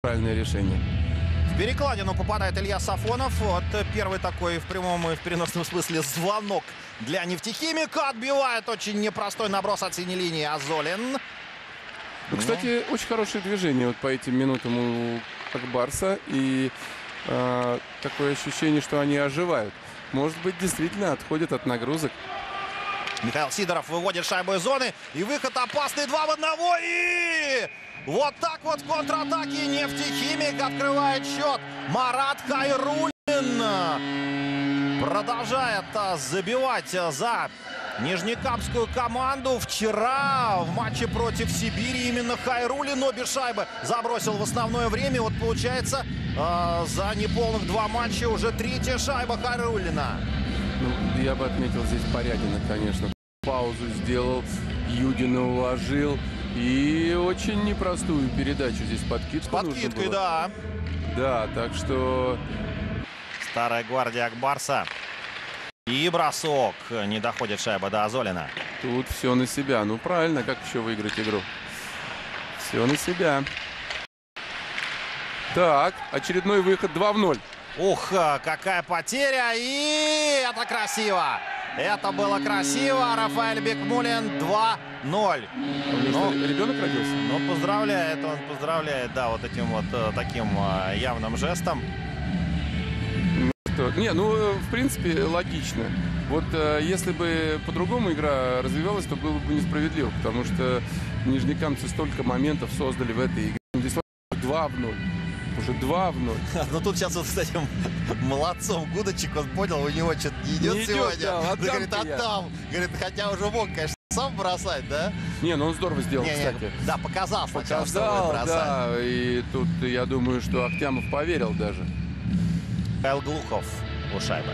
правильное решение. В перекладину попадает Илья Сафонов. Вот первый такой в прямом и в переносном смысле звонок для нефтехимика. Отбивает очень непростой наброс от синей линии Азолин. Ну, кстати, очень хорошее движение вот по этим минутам у Акбарса. И такое ощущение, что они оживают. Может быть, действительно отходят от нагрузок. Михаил Сидоров выводит шайбу из зоны. И выход опасный 2 в 1. И вот так вот в контратаке нефтехимик открывает счет. Марат Хайруллин продолжает забивать за нижнекамскую команду. Вчера в матче против Сибири именно Хайруллин обе шайбы забросил в основное время. Вот получается за неполных 2 матча уже 3-я шайба Хайруллина. Ну, я бы отметил здесь Порядина, конечно. Паузу сделал, Юдина уложил. И очень непростую передачу здесь подкидку. С подкидкой, да. Да, так что... Старая гвардия Акбарса. И бросок. Не доходит шайба до Азолина. Тут все на себя. Ну, правильно, как еще выиграть игру? Все на себя. Так, очередной выход 2 в 0. Ух, какая потеря. И это красиво. Это было красиво. Рафаэль Бикмуллин 2-0. Ребенок родился? Ну, поздравляет, он поздравляет, да, вот этим вот таким явным жестом. Не, ну, в принципе, логично. Вот если бы по-другому игра развивалась, то было бы несправедливо, потому что нижнекамцы столько моментов создали в этой игре. Здесь 2 в 0. Уже 2 в 0. Ну тут сейчас вот с этим молодцом Гудочек, он понял, у него что-то не идет сегодня. Да, говорит, отдам. Говорит, хотя уже мог, конечно, сам бросать, да? Не, ну он здорово сделал, кстати. Да, показал сначала, что Показал, будет бросать. да, и тут я думаю, что Ахтямов поверил даже. Михаил Глухов у шайбы.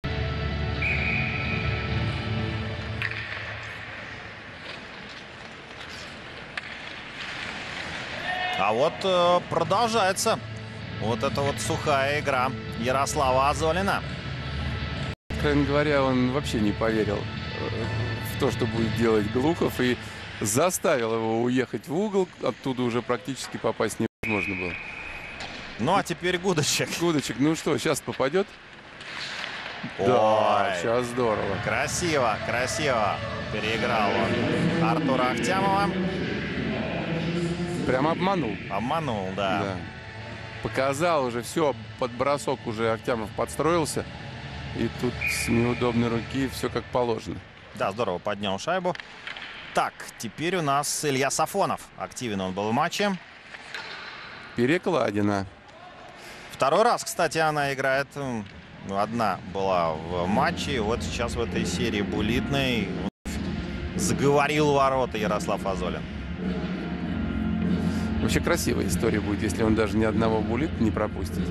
А вот продолжается вот эта вот сухая игра Ярослава Азолина. Откровенно говоря, он вообще не поверил в то, что будет делать Глухов, и заставил его уехать в угол. Оттуда уже практически попасть невозможно было. Ну, а теперь Гудочек. Гудочек, ну что, сейчас попадет? Ой, да, сейчас здорово. Красиво, красиво переиграл он Артура Ахтямова. Прям обманул. Обманул, да. Показал уже все, под бросок уже Ахтямов подстроился. И тут с неудобной руки все как положено. Да, здорово поднял шайбу. Так, теперь у нас Илья Сафонов. Активен он был в матче. Перекладина. Второй раз, кстати, она играет. Одна была в матче. Вот сейчас в этой серии буллитной заговорил ворота Ярослав Азолин. Вообще красивая история будет, если он даже ни одного буллита не пропустит.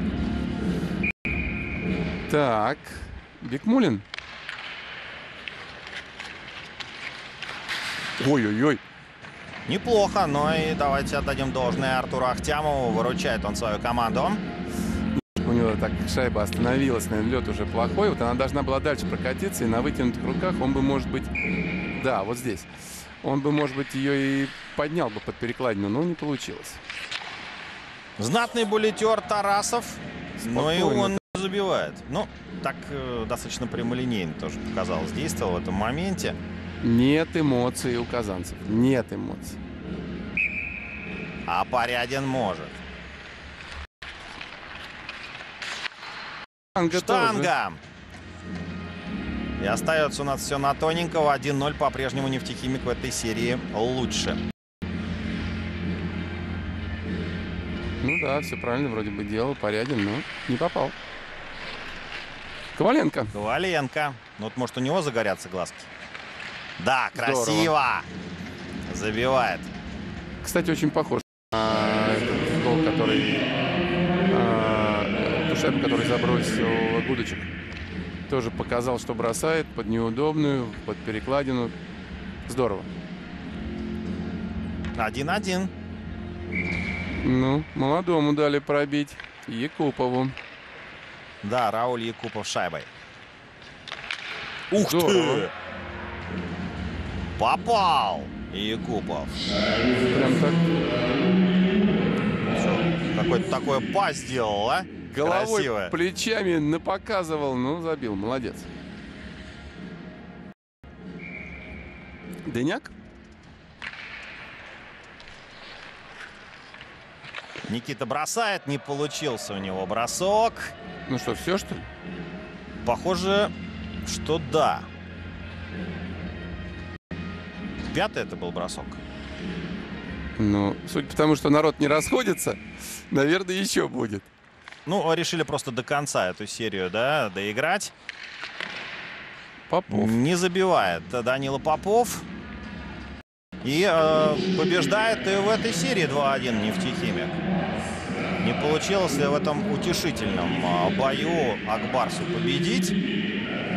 Так, Бикмуллин. Ой-ой-ой. Неплохо, но и давайте отдадим должное Артуру Ахтямову. Выручает он свою команду. У него так шайба остановилась, наверное, лед уже плохой. Вот она должна была дальше прокатиться, и на вытянутых руках он бы, может быть... Да, вот здесь. Он бы, может быть, ее и поднял бы под перекладину, но не получилось. Знатный буллитер Тарасов. Но и он не забивает. Ну, так достаточно прямолинейно тоже показалось. Действовал в этом моменте. Нет эмоций у казанцев. Нет эмоций. А Порядин может. Штанга. И остается у нас все на тоненького. 1-0 по-прежнему нефтехимик в этой серии лучше. Ну да, все правильно вроде бы делал. Порядин, но не попал. Коваленко. Коваленко. Ну вот может у него загорятся глазки. Да, красиво. Здорово. Забивает. Кстати, очень похож на этот гол, который... ту шайбу, который забросил Гудочек. Тоже показал, что бросает под неудобную, под перекладину. Здорово. 1-1. Ну, молодому дали пробить. Якупову. Да, Рауль Якупов шайбой. Ух Здорово. ты! Попал! Якупов. Прям так. Все. какое-то такое па сделал, а? Головой, Красивое. плечами напоказывал. Ну, забил. Молодец. Дыняк? Никита бросает, не получился у него бросок. Ну что, все, что ли? Похоже, что да. Пятый это был бросок. Ну, судя по тому, что народ не расходится, наверное, еще будет. Ну, решили просто до конца эту серию, да, доиграть. Попов. Не забивает Данила Попов. И побеждает и в этой серии 2-1 «Нефтехимик». Не получилось ли в этом утешительном бою Акбарсу победить?